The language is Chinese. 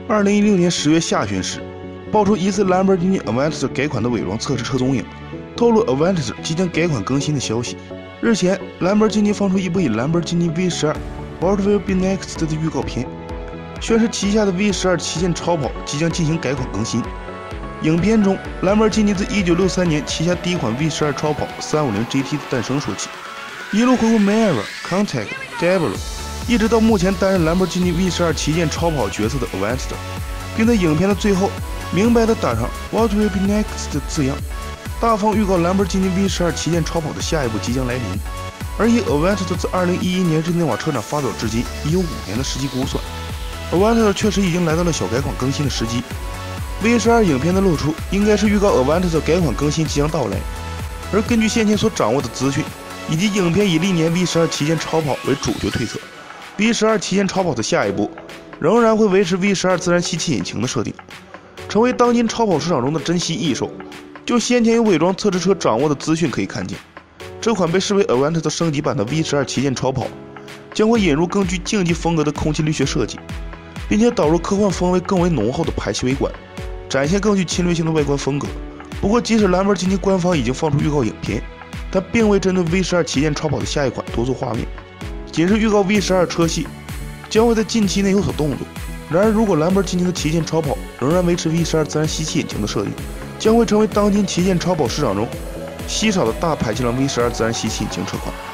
2016年10月下旬时，爆出疑似兰博基尼 Aventador 改款的伪装测试车踪影，透露 Aventador 即将改款更新的消息。日前，兰博基尼放出一部以兰博基尼 V12 （What Will Be Next） 的预告片，宣示旗下的 V12旗舰超跑即将进行改款更新。影片中，兰博基尼自1963年旗下第一款 V12超跑350 GT 的诞生说起，一路回顾 Mera、Countach、Diablo， 一直到目前担任兰博基尼 V12旗舰超跑角色的 Aventador， 并在影片的最后明白地打上 What Will Be Next 的字样，大方预告兰博基尼 V12旗舰超跑的下一步即将来临。而以 Aventador 自2011年日内瓦车展发表至今已有5年的时机估算， Aventador 确实已经来到了小改款更新的时机。V12影片的露出应该是预告 Aventador 改款更新即将到来，而根据先前所掌握的资讯，以及影片以历年 V12旗舰超跑为主角推测， V12旗舰超跑的下一步仍然会维持 V12自然吸气引擎的设定，成为当今超跑市场中的珍稀异兽。就先前有伪装测试车掌握的资讯可以看见，这款被视为 Aventador 升级版的 V12旗舰超跑将会引入更具竞技风格的空气力学设计，并且导入科幻风味更为浓厚的排气尾管，展现更具侵略性的外观风格。不过，即使兰博基尼官方已经放出预告影片，但并未针对 V12旗舰超跑的下一款多做画面，仅是预告 V12车系将会在近期内有所动作。然而，如果兰博基尼的旗舰超跑仍然维持 V12自然吸气引擎的设定，将会成为当今旗舰超跑市场中稀少的大排气量 V12自然吸气引擎车款。